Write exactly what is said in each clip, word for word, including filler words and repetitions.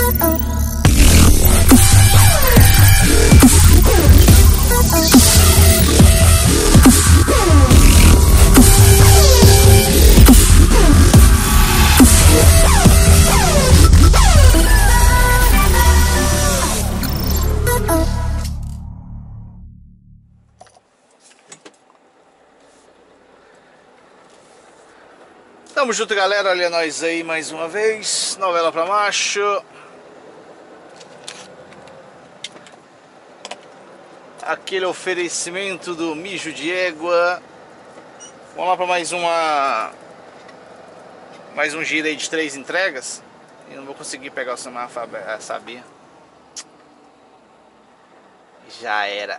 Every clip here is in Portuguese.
Tamo junto, galera, olha nós aí mais uma vez, novela pra macho. Aquele oferecimento do mijo de égua. Vamos lá pra mais uma Mais um giro aí de três entregas. E não vou conseguir pegar o semáforo, sabia? Já era.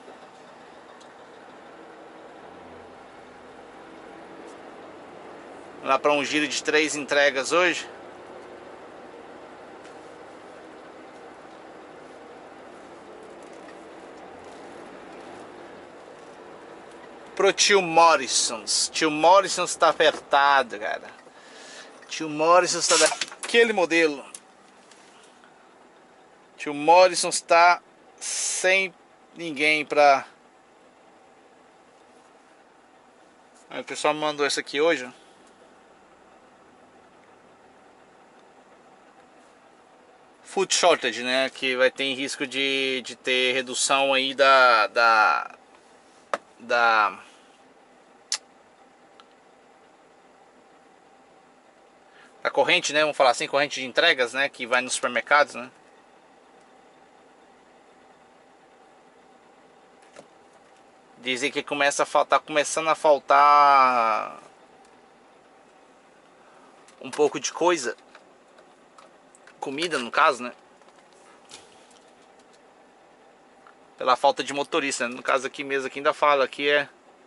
Lá para um giro de três entregas hoje. Pro tio Morrison's. Tio Morrison's tá apertado, cara. Tio Morrison's tá daquele modelo. Tio Morrison's tá sem ninguém pra... Aí, o pessoal me mandou essa aqui hoje, ó. Food shortage, né? Que vai ter risco de, de ter redução aí da, da, da da corrente, né? Vamos falar assim, corrente de entregas, né? Que vai nos supermercados, né? Dizem que começa a faltar, tá começando a faltar um pouco de coisa. Comida, no caso, né? Pela falta de motorista, né? No caso aqui mesmo, aqui ainda fala, aqui é...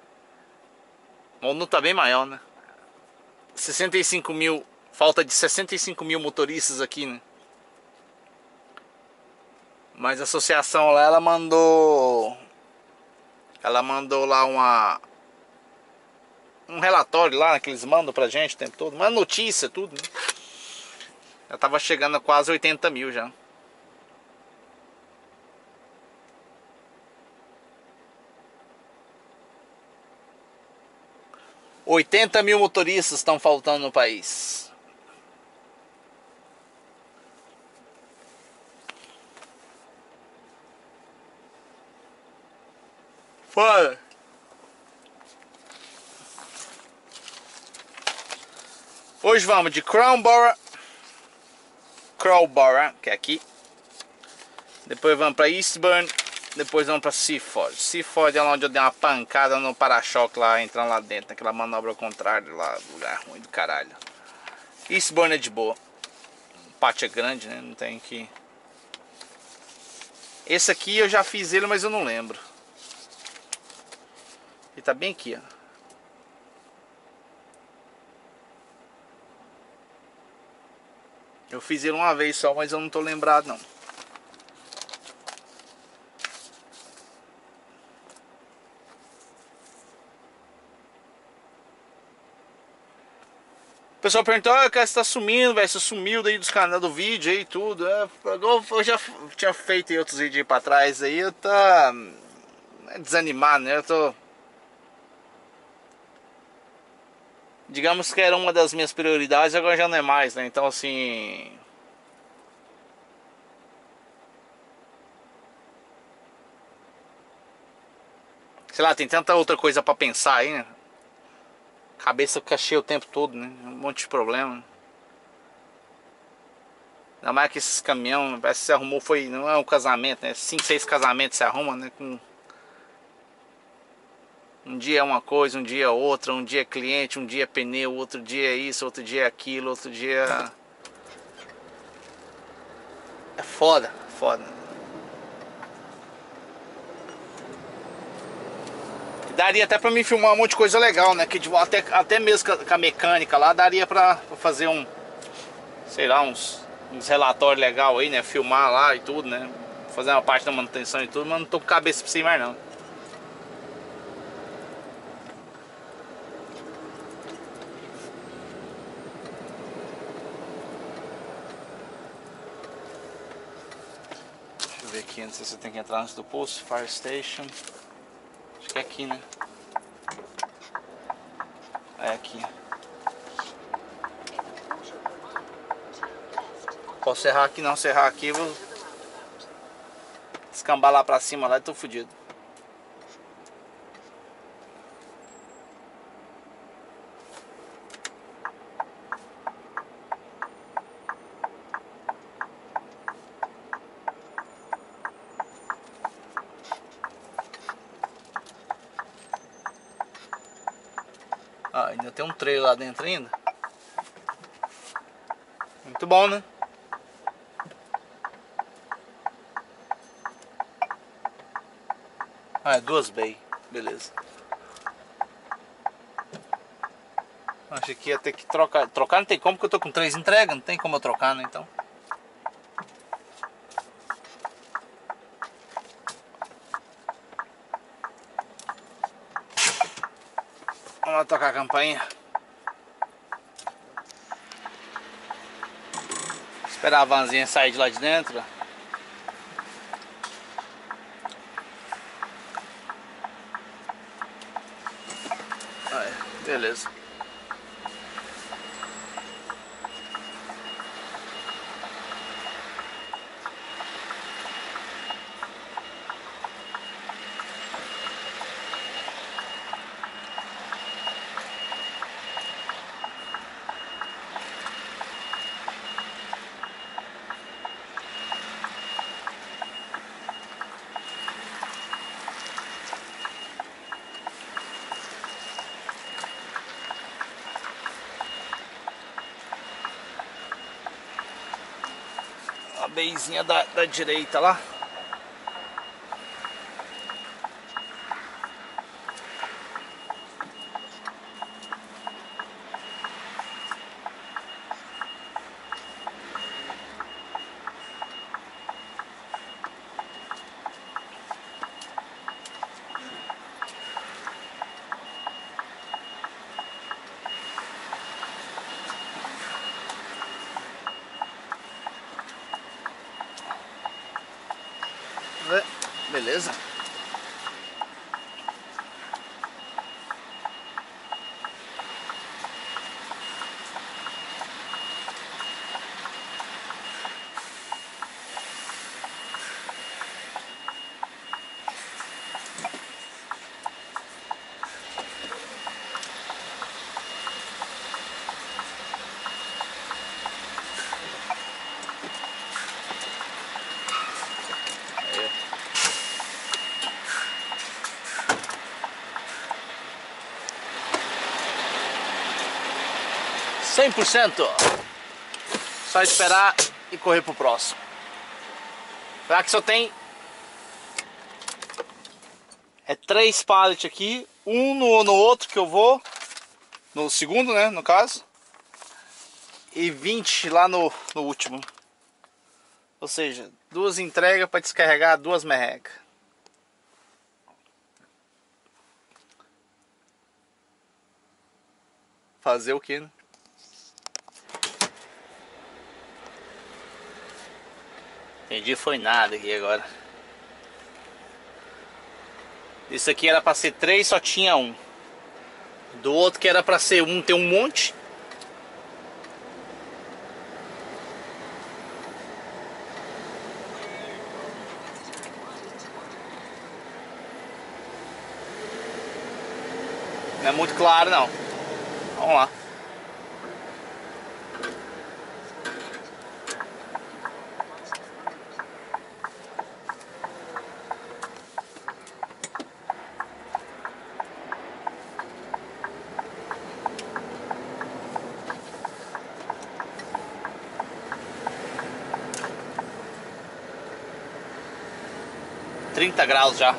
O número tá bem maior, né? sessenta e cinco mil, falta de sessenta e cinco mil motoristas aqui, né? Mas a associação lá, ela mandou... Ela mandou lá uma... Um relatório lá, né, que eles mandam pra gente o tempo todo. Uma notícia, tudo, né? Já tava chegando a quase oitenta mil já. oitenta mil motoristas estão faltando no país. Fora. Hoje vamos de Crowborough. Crowborough, que é aqui. Depois vamos para Eastbourne. Depois vamos para Seaford. Seaford é lá onde eu dei uma pancada no para-choque lá, entrando lá dentro, naquela manobra ao contrário lá, lugar ruim do caralho. Eastbourne é de boa. O pátio é grande, né? Não tem que... Esse aqui eu já fiz ele, mas eu não lembro. Ele tá bem aqui, ó. Eu fiz ele uma vez só, mas eu não tô lembrado não. O pessoal perguntou, ah, cara, você tá sumindo, velho, você sumiu daí dos canais do vídeo aí e tudo. É, eu já tinha feito aí outros vídeos aí pra trás aí, eu tá desanimado, né? Eu tô... Digamos que era uma das minhas prioridades, agora já não é mais, né? Então assim... Sei lá, tem tanta outra coisa pra pensar aí, né? Cabeça fica cheia o tempo todo, né? Um monte de problema. Ainda mais que esses caminhões, parece que se arrumou, foi... Não é um casamento, né? Cinco, seis casamentos se arrumam, né? Com... Um dia é uma coisa, um dia é outra, um dia é cliente, um dia é pneu, outro dia é isso, outro dia é aquilo, outro dia... É foda, foda. Daria até pra mim filmar um monte de coisa legal, né? Que até, até mesmo com a mecânica lá, daria pra fazer um... Sei lá, uns, uns relatórios legais aí, né? Filmar lá e tudo, né? Fazer uma parte da manutenção e tudo, mas não tô com cabeça pra cima mais não. ver aqui, não sei se eu tenho que entrar antes do posto. Fire Station. Acho que é aqui, né? É aqui. Posso serrar aqui não, serrar aqui eu vou descambar lá pra cima lá e tô fudido. Ah, ainda tem um trailer lá dentro ainda. Muito bom, né? Ah, é duas bay. Beleza. Achei que ia ter que trocar. Trocar não tem como, porque eu tô com três entregas. Não tem como eu trocar, né? Então. Vamos lá tocar a campainha. Esperar a vanzinha sair de lá de dentro. Aí, beleza. A beizinha da, da direita lá. Beleza. cem por cento. Só esperar e correr pro próximo. Será que só tem é três pallets aqui, um no, no outro que eu vou, no segundo, né, no caso, e vinte lá no, no último. Ou seja, duas entregas para descarregar duas merrecas. Fazer o que, né? Entendi, foi nada aqui agora. Isso aqui era pra ser três, só tinha um. Do outro que era pra ser um, tem um monte. Não é muito claro não. Vamos lá. trinta graus já.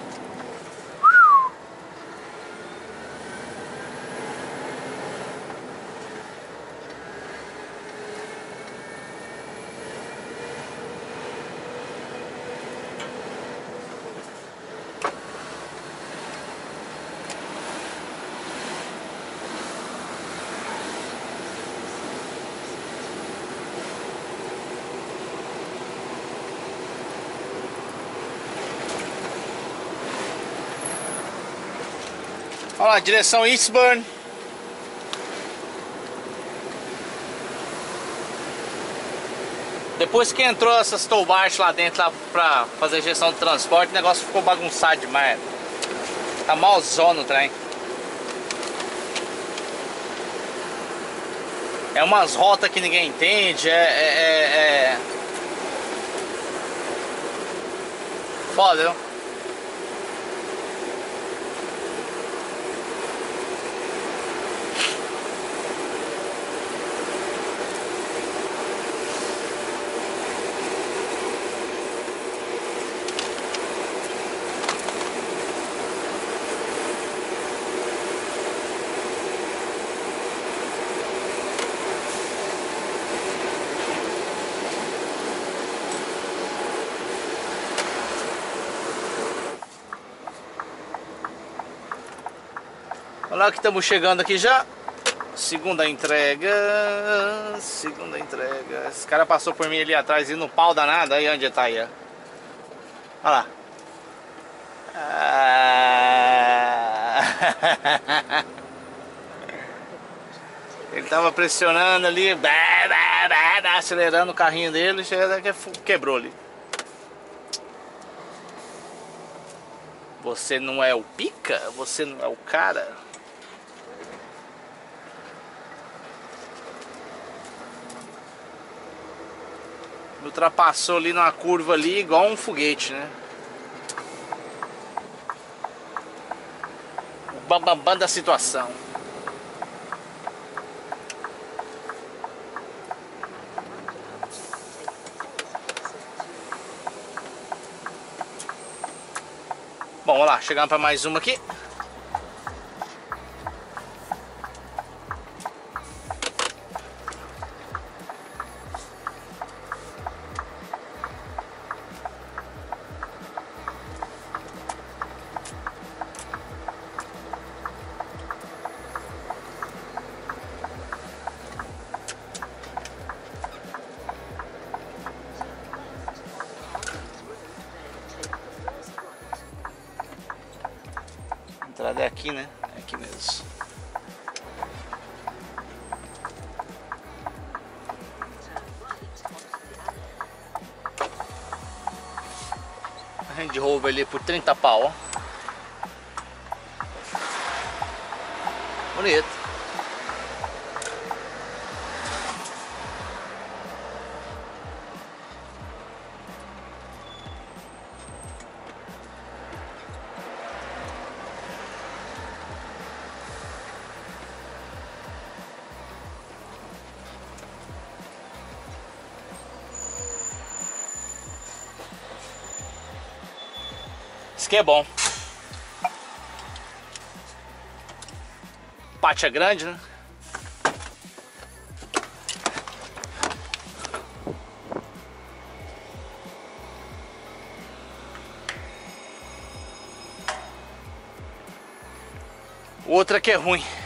Olha lá, direção Eastbourne. Depois que entrou essas tow bars lá dentro lá pra fazer gestão de transporte, o negócio ficou bagunçado demais. Tá malzona o trem. É umas rotas que ninguém entende, é, é, é, é... foda, viu? Olha lá que estamos chegando aqui já. Segunda entrega. Segunda entrega. Esse cara passou por mim ali atrás e no pau danado. Aí onde tá aí, ó. Olha lá. Ah... Ele tava pressionando ali, bah, bah, bah, bah, acelerando o carrinho dele, chega que quebrou ali. Você não é o pica? Você não é o cara? Me ultrapassou ali numa curva ali igual um foguete, né? O bambambam da situação. Bom, vamos lá, chegando para mais uma aqui. A entrada é aqui, né? É aqui mesmo. Range Rover ali por trinta pau, ó. Bonito. Isso que é bom. Pátio é grande, né? O outro aqui é ruim.